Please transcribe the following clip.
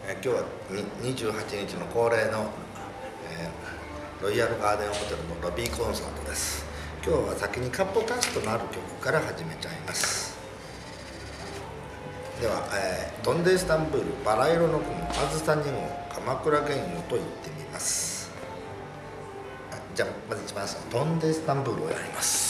今日は28日の恒例の、ロイヤルガーデンホテルのロビーコンサートです。今日は先にカップカストのある曲から始めちゃいます。では、ドンデイスタンブールバラ色の雲あずさ2号鎌倉弦謡と言ってみます。じゃあまず一番最初ドンデイスタンブールをやります。